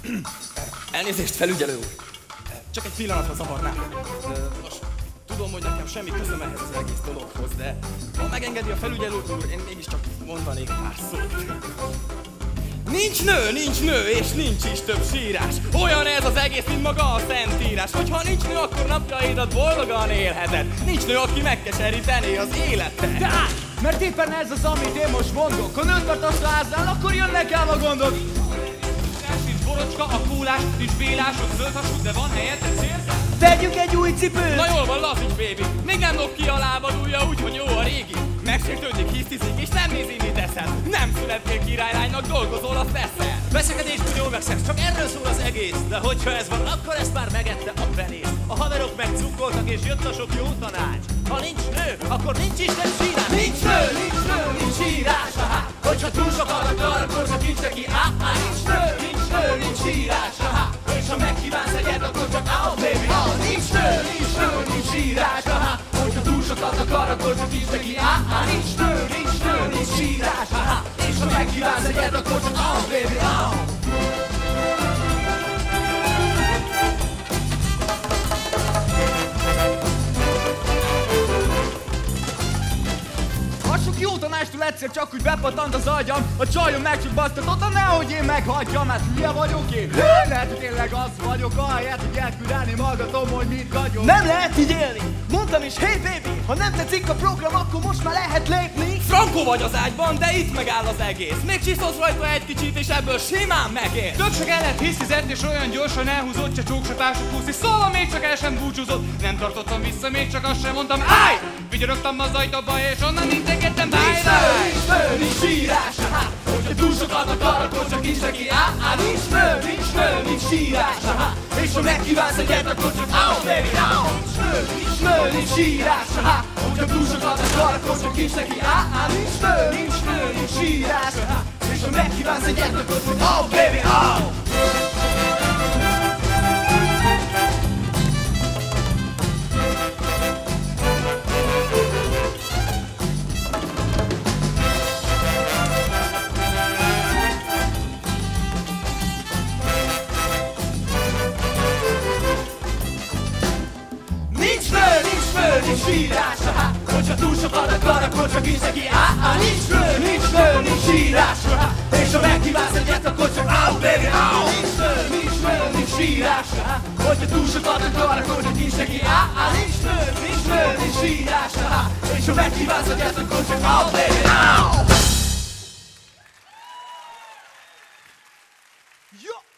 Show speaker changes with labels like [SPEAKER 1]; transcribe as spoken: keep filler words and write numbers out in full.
[SPEAKER 1] Elnézést, felügyelő úr. Csak egy pillanatra zavarnám. Most tudom, hogy nekem semmi közöm ehhez az egész dologhoz, de ha megengedi a felügyelő úr, én mégiscsak mondanék pár szót. Nincs nő, nincs nő, és nincs is több sírás. Olyan ez az egész, mint maga a szentírás. Hogyha nincs nő, akkor napjaidat boldogan élheted. Nincs nő, aki megkeserítené az életed.
[SPEAKER 2] De hát, mert éppen ez az, amit én most mondok. Ha nőt tartasz a háznál, akkor jönnek el a gondok.
[SPEAKER 3] Nincs borocska, a kólás, nincs bélás, ott zöldhasú, de van helyette célzás.
[SPEAKER 2] Vegyünk egy új cipőt!
[SPEAKER 1] Na jól van, lazíts, baby. Még nem lop ki a lábad ujja, úgyhogy jó a régi. Megsértődik, hisztizik, és nem nézi, mit eszed. Nem születtél királylánynak, dolgozol, azt veszel.
[SPEAKER 4] Veszekedésből jól megszegsz, csak erről szól az egész. De hogyha ez van, akkor ezt már megette a penész. A haverok megcukkoltak, és jött a sok jó tanács. Ha nincs nő, akkor nincs is nem sírás.
[SPEAKER 2] Nincs nő, nincs nő, nincs sírás. Aha. Hogyha túl sokat akar, akkor csak nincs neki. Ah, ah, nincs nő, nincs nő, nincs sírás. Aha. És ha megkívánsz egyet, akkor csak oh, baby. Ah, nincs nő, nincs nő, nincs sírás. Aha. Hogyha túl sokat akar, akkor csak nincs neki. Ah, ah, nincs nő, nincs nő, nincs sírás. Aha. És ha megkívánsz egyet, akkor csak oh, baby. Oh. Sok jó tanástól egyszer csak úgy bepattant az agyam. A csajom meg csak basztatotta, nehogy én meghagyjam. Hát hülye vagyok én? Lehet, hogy tényleg az vagyok, ahelyett, hogy elküldelném magatom, hogy mit vagyok. Nem lehet így élni! Mondtam is, hey baby! Ha nem tetszik a program, akkor most már lehet lépni.
[SPEAKER 1] Frankó vagy az ágyban, de itt megáll az egész. Még csiszolsz rajta egy kicsit, és ebből simán megér.
[SPEAKER 3] Tök se kellett hisztizett, és olyan gyorsan elhúzott, se csóksatású puszi. Szóval még csak el sem búcsúzott. Nem tartottam vissza, még csak azt sem mondtam. Állj! Vigyorogtam az ajtóba, és onnan integettem.
[SPEAKER 2] Nincs nő, nincs nő, nincs sírás. Aha. Hogyha túl sokat akar, akkor csak nincs neki. Ah, ah, nincs nő, nincs nő, nincs sírás. Aha. És ha megkívánsz egyet, akkor csak oh, baby, oh. Nincs nő, nincs nő, nincs sírás. Aha. Hogyha túl sokat akar, akkor csak nincs neki. Ah, ah, nincs nő, nincs nő, nincs sírás. Aha. És ha megkívánsz egyet, akkor csak oh, baby, oh. Nincs sírás, aha. Hogyha túl sokat akar, akkor csak nincs neki. Ah, ah, nincs nő, nincs nő, nincs sírás, aha. És ha megkívánsz egyet, akkor csak oh, baby, oh. Nincs nő, nincs nő, nincs sírás, aha. Hogyha túl sokat akar, akkor csak nincs neki. Ah, ah, nincs nő, nincs nő, nincs sírás, aha. És ha megkívánsz egyet, akkor csak oh, baby, oh.